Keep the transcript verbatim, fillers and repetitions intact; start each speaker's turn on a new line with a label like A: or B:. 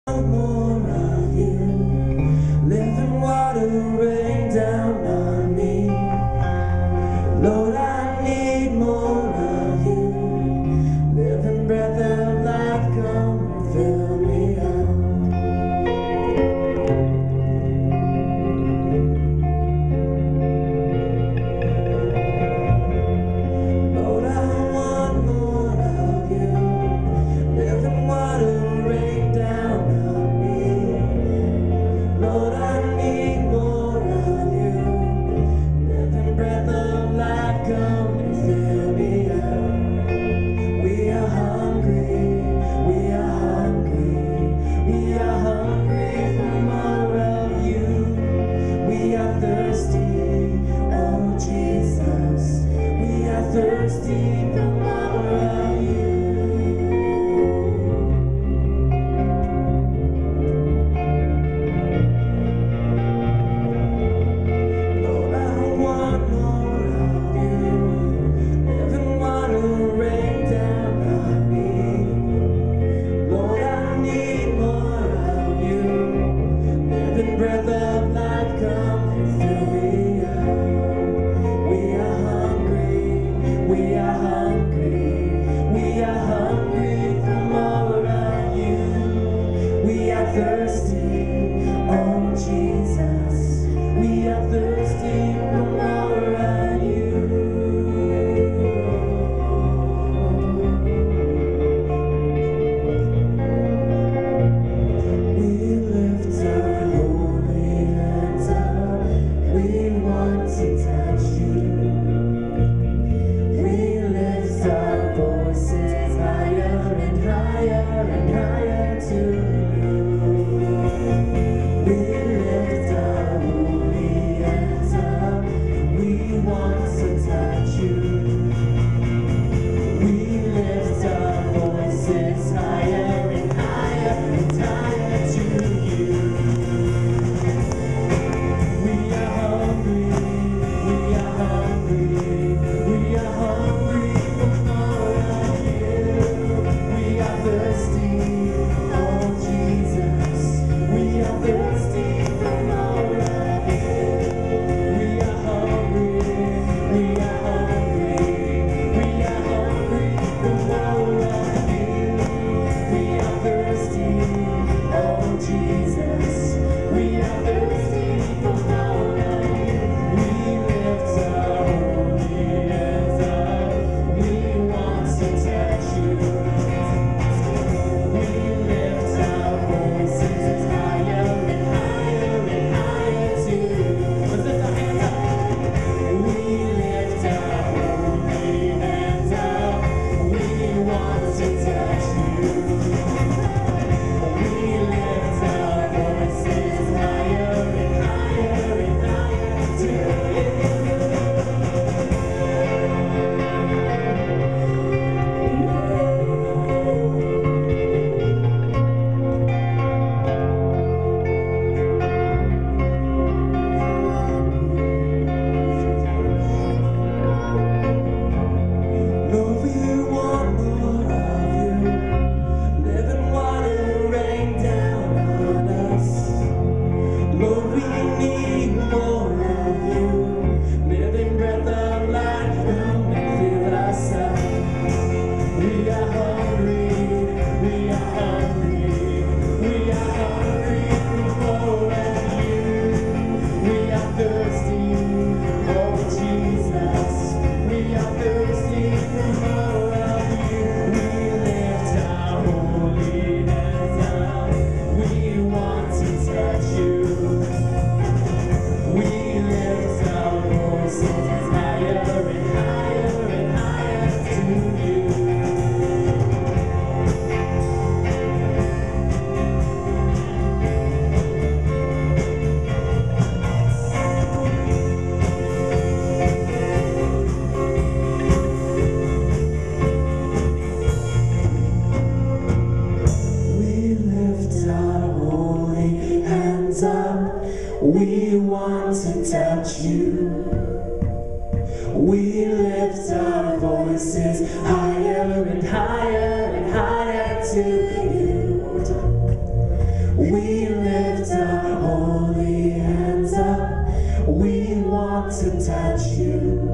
A: More of you, living water rain down on me. Lord, I need more of you, living breath of life, come and fill me up. Lord, I want more of you, living water rain down on me. Lord, I need more of you, living breath of life, come and fill me up. We are hungry, we are hungry, we are hungry for more of you. We are thirsty, oh Jesus, we are thirsty for more of you. Lord, I want more of you, living water rain down on me. Lord, I need more of you, living breath of life, come and fill me up. We are hungry, we are hungry, we are hungry for more of you. We are thirsty, oh Jesus, we are thirsty for more of you. We lift our holy hands up, we want to touch you. We lift our voices higher and higher and higher to you. We lift our holy hands up, we want to touch you. We lift our voices higher and higher and higher to you. We are hungry, we are hungry, we are hungry for more of you. We are thirsty, oh Jesus, we are thirsty for more of you. We are hungry, we are hungry, we are hungry for more of you. We are thirsty, oh Jesus, we are thirsty for more of you. We lift our holy hands up, we want to touch you. We lift our voices higher and higher and higher to you. Let's lift our hands up. We lift our holy hands up, we want to touch you. We lift our voices higher and higher and higher to you. Lord, we want more of you, living water rain down on us. Lord, we need more of you, living breath of life, come and fill us up. We are hungry, we are hungry, we are hungry for more of you. We are thirsty, oh Jesus, we are thirsty for more of you. We lift our holy hands up, we want to touch you. We lift our voices higher and higher and higher to you. We lift our holy hands up, we want to touch you. We lift our voices higher and higher and higher to you. We lift our holy hands up. We want to touch you.